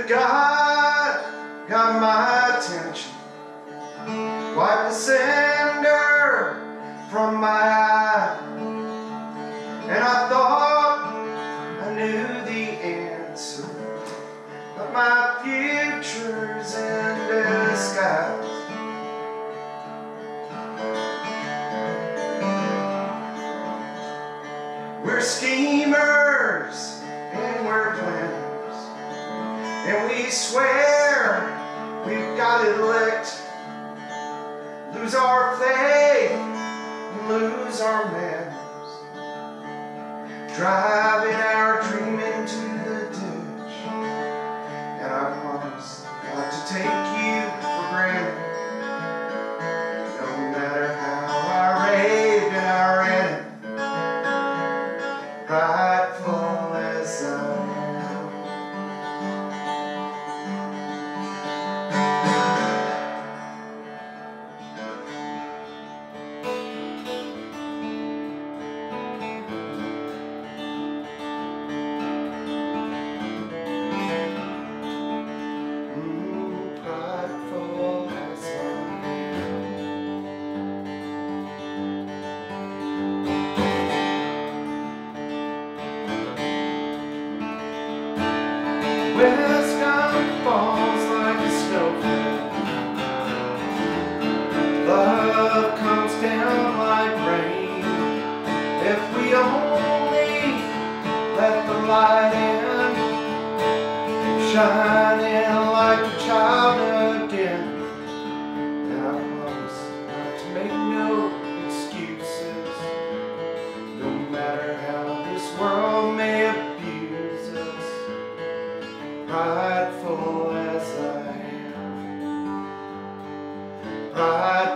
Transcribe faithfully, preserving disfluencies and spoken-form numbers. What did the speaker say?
God got my attention, wipe the cinder from my eye, and I thought I knew the answer, but my future's in disguise. We're schemers and we're planners, and we swear we've got it licked. Lose our faith and lose our manners, driving our dream into the ditch. And I promise not to take you for granted, no matter how I rave and I rant, prideful as I am. Mm, prideful as I am. Wisdom falls like a snowflake, love comes down like rain. If we only let the light in, shining like a child again. And I promise not to make no excuses, no matter how this world may abuse us. Prideful as I am, prideful.